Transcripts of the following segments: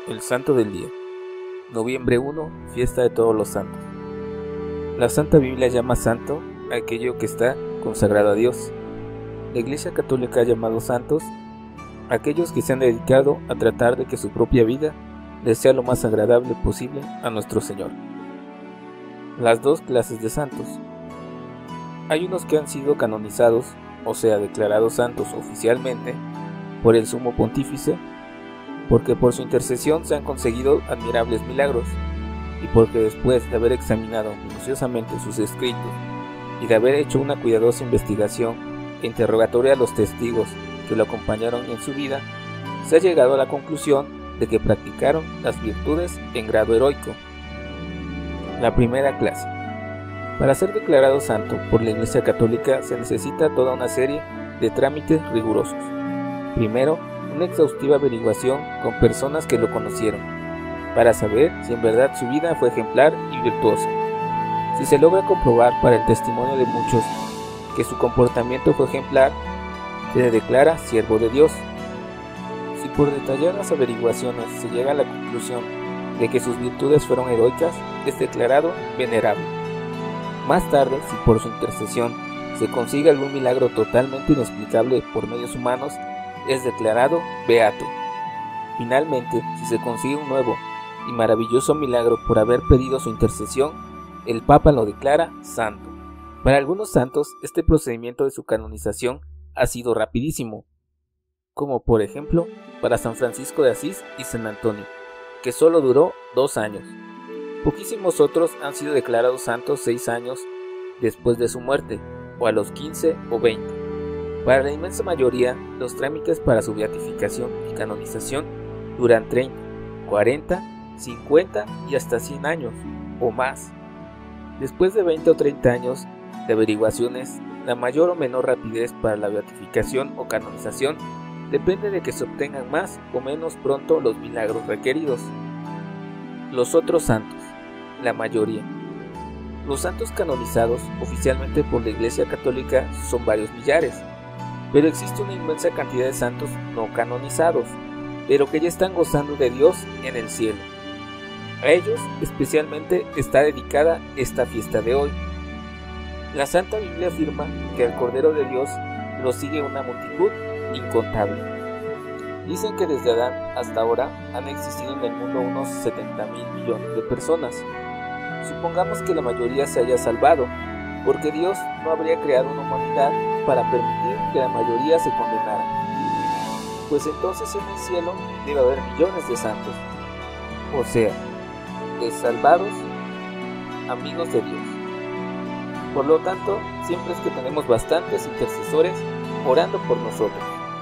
El Santo del Día. Noviembre 1, fiesta de todos los santos. La Santa Biblia llama santo a aquello que está consagrado a Dios. La Iglesia Católica ha llamado santos a aquellos que se han dedicado a tratar de que su propia vida les sea lo más agradable posible a nuestro Señor. Las dos clases de santos. Hay unos que han sido canonizados, o sea, declarados santos oficialmente, por el Sumo Pontífice, porque por su intercesión se han conseguido admirables milagros, y porque después de haber examinado minuciosamente sus escritos y de haber hecho una cuidadosa investigación e interrogatorio a los testigos que lo acompañaron en su vida, se ha llegado a la conclusión de que practicaron las virtudes en grado heroico. La primera clase. Para ser declarado santo por la Iglesia Católica se necesita toda una serie de trámites rigurosos. Primero, una exhaustiva averiguación con personas que lo conocieron, para saber si en verdad su vida fue ejemplar y virtuosa. Si se logra comprobar para el testimonio de muchos que su comportamiento fue ejemplar, se le declara siervo de Dios. Si por detalladas averiguaciones se llega a la conclusión de que sus virtudes fueron heroicas, es declarado venerable. Más tarde, si por su intercesión se consigue algún milagro totalmente inexplicable por medios humanos, es declarado beato. Finalmente, si se consigue un nuevo y maravilloso milagro por haber pedido su intercesión, el Papa lo declara santo. Para algunos santos, este procedimiento de su canonización ha sido rapidísimo, como por ejemplo para San Francisco de Asís y San Antonio, que solo duró 2 años. Poquísimos otros han sido declarados santos 6 años después de su muerte, o a los 15 o 20. Para la inmensa mayoría, los trámites para su beatificación y canonización duran 30, 40, 50 y hasta 100 años, o más. Después de 20 o 30 años de averiguaciones, la mayor o menor rapidez para la beatificación o canonización depende de que se obtengan más o menos pronto los milagros requeridos. Los otros santos, la mayoría. Los santos canonizados oficialmente por la Iglesia Católica son varios millares, pero existe una inmensa cantidad de santos no canonizados, pero que ya están gozando de Dios en el cielo. A ellos especialmente está dedicada esta fiesta de hoy. La Santa Biblia afirma que al Cordero de Dios lo sigue una multitud incontable. Dicen que desde Adán hasta ahora han existido en el mundo unos 70.000 millones de personas. Supongamos que la mayoría se haya salvado, porque Dios no habría creado una humanidad para permitir que la mayoría se condenara. Pues entonces en el cielo debe haber millones de santos, o sea, de salvados, amigos de Dios. Por lo tanto, siempre es que tenemos bastantes intercesores orando por nosotros.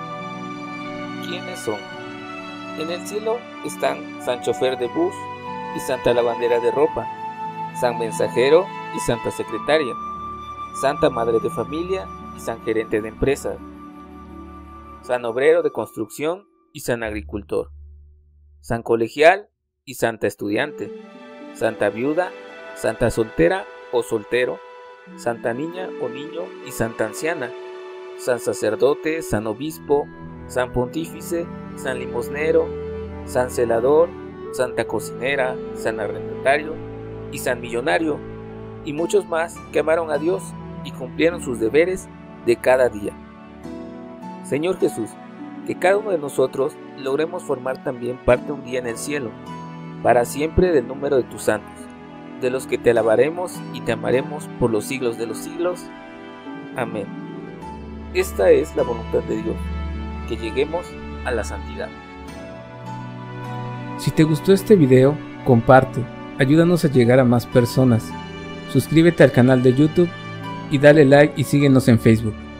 ¿Quiénes son? En el cielo están San Chofer de Bus y Santa Lavandera de Ropa, San Mensajero y Santa Secretaria, Santa Madre de Familia y San Gerente de Empresa, San Obrero de Construcción y San Agricultor, San Colegial y Santa Estudiante, Santa Viuda, Santa Soltera o Soltero, Santa Niña o Niño y Santa Anciana, San Sacerdote, San Obispo, San Pontífice, San Limosnero, San Celador, Santa Cocinera, San Arrendatario y San Millonario, y muchos más que amaron a Dios y cumplieron sus deberes de cada día. Señor Jesús, que cada uno de nosotros logremos formar también parte un día en el cielo, para siempre del número de tus santos, de los que te alabaremos y te amaremos por los siglos de los siglos. Amén. Esta es la voluntad de Dios, que lleguemos a la santidad. Si te gustó este video, comparte, ayúdanos a llegar a más personas. Suscríbete al canal de YouTube y dale like y síguenos en Facebook.